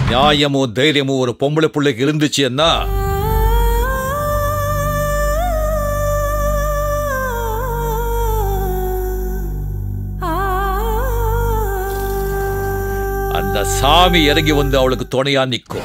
நியாயமும் தைரியமும் ஒரு பொம்பளை பிள்ளைக்கு இருந்துச்சுன்னா அந்த சாமி இறங்கி வந்து அவளுக்கு துணையா நிற்கும்.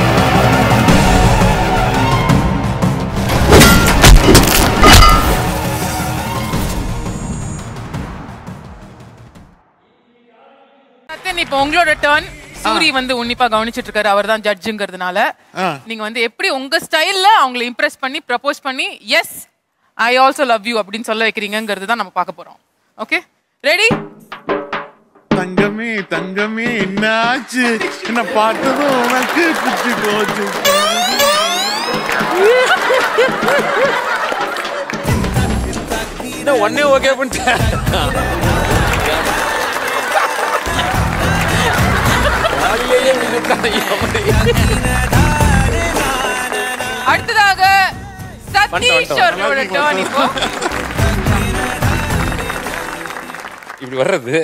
இப்போ உங்களோட டர்ன். சூரி வந்து உன்னிப்பா கவனிச்சிட்டு இருக்காரு. அவர் தான் ஜட்ஜுங்கிறதுனால நீங்க வந்து எப்படி உங்க ஸ்டைல்ல அவங்களை இம்ப்ரெஸ் பண்ணி ப்ரப்போஸ் பண்ணி yes I also love you அப்படின்னு சொல்ல வைக்கிறீங்கிறது தான் நம்ம பார்க்க போறோம். Okay, ready? தங்கமே தங்கமே என்னாச்சு, என்ன பார்த்ததும் உனக்கு பிடிச்சி போச்சு. ஒன்னே ஓகே பண்ணிட்டேன். அடுத்ததாக சதீஷ் அவர்களோட டர்ன். இப்போ இப்படி வர்றது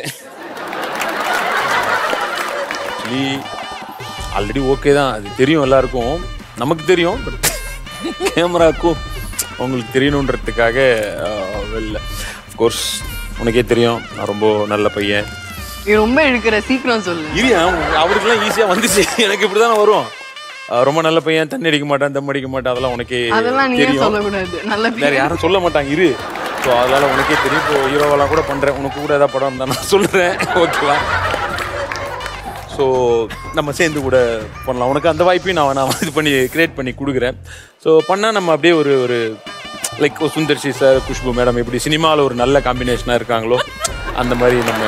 ஆல்ரெடி ஓகே தான், அது தெரியும் எல்லாருக்கும், நமக்கு தெரியும். பட் கேமராக்கும் உங்களுக்கு தெரியணுன்றதுக்காக வெளில அஃப்கோர்ஸ் உனக்கே தெரியும் நான் ரொம்ப நல்ல பையன். நீ ரொம்ப இழுக்கிற, சீக்கிரம் சொல்லு. இல்லையா, அவருக்குலாம் ஈஸியா வந்துச்சு, எனக்கு இப்படிதான் வரும். ரொம்ப நல்ல பையன், தண்ணி அடிக்க மாட்டான், தம் அடிக்க மாட்டான், அதெல்லாம் உனக்கே தெரியும். வேற யாரும் சொல்ல மாட்டாங்க இரு. ஸோ அதனால உனக்கே தெரியும். இப்போ ஹீரோவெல்லாம் கூட பண்றேன், உனக்கு கூட ஏதாவது படம் இருந்தா நான் சொல்றேன். ஓகேவா? ஸோ நம்ம சேர்ந்து கூட பண்ணலாம். உனக்கு அந்த வாய்ப்பையும் நான் இது பண்ணி கிரியேட் பண்ணி கொடுக்குறேன். ஸோ பண்ணால் நம்ம அப்படியே ஒரு like Sundar C sir, Khushbu madam எப்படி சினிமாவில் ஒரு நல்ல காம்பினேஷனாக இருக்காங்களோ அந்த மாதிரி நம்ம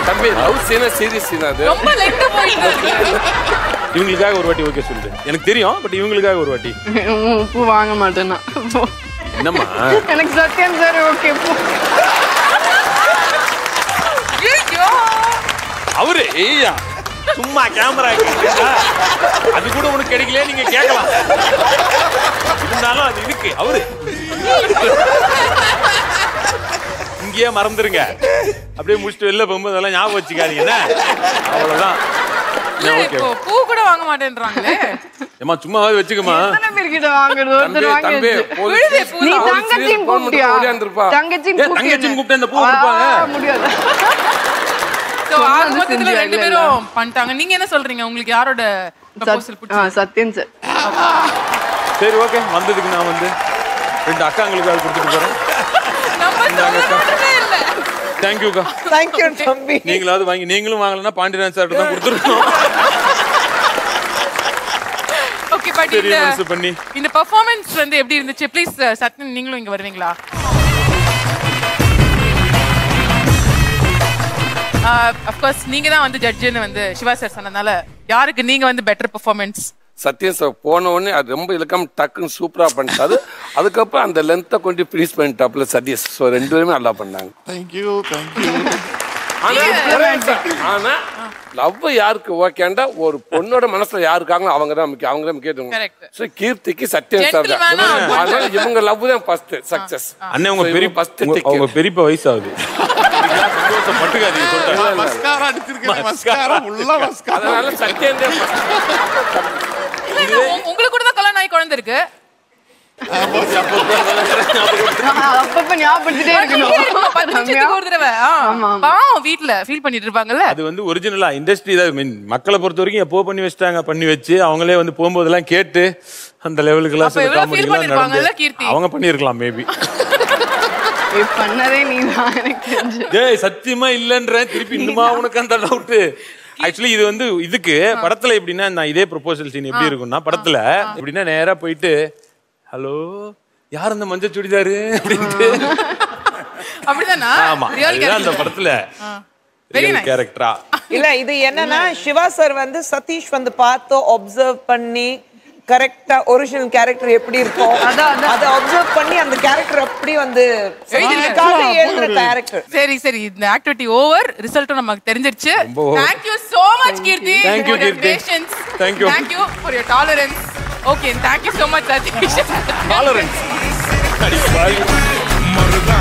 இவங்களுக்காக ஒரு வாட்டி ஓகே சொல்லுது. எனக்கு தெரியும், பட் இவங்களுக்காக ஒரு வாட்டி பூ வாங்க மாட்டேன்னா. என்னம்மா எனக்கு சத்யன் சார் ஓகே. அவரு ஏய்யா சும்மா கேமரா அது கூட உனக்கு கிடைக்கல, நீங்க கேட்கலாம். இருந்தாலும் அது இருக்கு. அவரு இங்கேயே மறந்துருங்க, அப்படியே முடிச்சுட்டு வெளில போகும்போது அதெல்லாம் ஞாபகம் வச்சுக்காதீங்க. அவ்வளவுதான். பூ கூட வாங்க மாட்டேன்றாங்களே. ஏமா சும்மாவே வச்சுக்கமா. பேர்கிட்ட வாங்குறது ஒருத்தர் வாங்கி நீ தங்கச்சின் கூப்பிட்டியா? தங்கச்சின் கூப்பிட்டு அந்த பூ கொடுப்பாங்க முடியாது. சோ ஆரம்பத்துல ரெண்டு பேரும் பண்ணிட்டாங்க. நீங்க என்ன சொல்றீங்க? உங்களுக்கு யாரோட ப்ரொபோசல் பிடிச்சது? சத்யன் சார். சரி ஓகே, வந்ததுக்கு நான் வந்து ரெண்டு அக்காங்களுக்கு அது கொடுத்துட்டு போறேன். தேங்க்யூக்கா. தேங்க்யூ தம்பி. நீங்களாவது வாங்கி, நீங்களும் வாங்கலன்னா பாண்டியராஜ் சார் தான் கொடுத்துருக்கோம். ஓகே, பட் இந்த பெர்ஃபார்மன்ஸ் வந்து எப்படி இருந்துச்சு? ப்ளீஸ் சத்யன் நீங்களும் இங்க வருவீங்களா? அஃப்கோர்ஸ் நீங்க தான் வந்து ஜட்ஜுன்னு வந்து சிவா சார் சொன்னதுனால யாருக்கு நீங்க வந்து பெட்டர் பெர்ஃபார்மன்ஸ்? சத்யன் சார் போன உடனே அது ரொம்ப இலக்கம் டக்குன்னு சூப்பரா பண்ணிட்டாரு. அதுக்கப்புறம் அந்த லென்த்தை கொண்டு ஃபினிஷ் பண்ணிட்டாப்ல சதீஷ். ஸோ ரெண்டு பேருமே நல்லா பண்ணாங்க. Thank you thank you. ஆனா லவ் யாருக்கு ஓகேண்டா ஒரு பொண்ணோட மனசுல யாருக்காங்களோ அவங்க தான் முக்கியம், அவங்க தான் முக்கியம். ஸோ கீர்த்திக்கு சத்யன் சார் தான். அதனால இவங்க லவ் தான் ஃபர்ஸ்ட் சக்சஸ். அண்ணே உங்க பெரிய ஃபர்ஸ்ட் அவங்க பெரியப்பா வயசு ஆகுது. அதனால சத்யன் தான். உங்களுக்கு கூட தான் கல்யாணம் ஆகி குழந்தை இருக்கு. வீட்டுல ஃபீல் பண்ணிட்டு இருப்பாங்கல்ல. அது வந்து ஒரிஜினலா இண்டஸ்ட்ரி தான். மீன் மக்களை பொறுத்த வரைக்கும் எப்போ பண்ணி வச்சிட்டாங்க, பண்ணி வச்சு அவங்களே வந்து போகும்போதெல்லாம் கேட்டு அந்த லெவலுக்கு எல்லாம் அவங்க பண்ணிருக்கலாம். மேபி பண்ணதே நீதான். எனக்கு சத்தியமா இல்லன்ற திருப்பி இன்னுமா உனக்கு அந்த டவுட்? ஆக்சுவலி இது வந்து இதுக்கு படத்துல எப்படின்னா, நான் இதே ப்ரொபோசல் சீன் எப்படி இருக்கும்னா, படத்துல எப்படின்னா நேரா போயிட்டு ஹலோ யார் அந்த மஞ்சள் சுடிதாரு அப்படின்ட்டு. அப்படிதானா? ஆமா, அந்த படத்துல கேரக்டரா இல்ல. இது என்னன்னா சிவா சார் வந்து சதீஷ் வந்து பார்த்து ஒப்சர்வ் பண்ணி கரெக்டா ஒரிஜினல் கேரக்டர் எப்படி இருக்கும் அதை அப்சர்வ் பண்ணி அந்த கேரக்டர் அப்படி வந்து எழுதுற கேரக்டர். சரி சரி, இந்த ஆக்டிவிட்டி ஓவர். ரிசல்ட்டும் நமக்கு தெரிஞ்சிருச்சு. Thank you so much Keerthy. Thank you Keerthy. Thank you. Thank you for your tolerance. Okay, thank you so much Satish. Tolerance.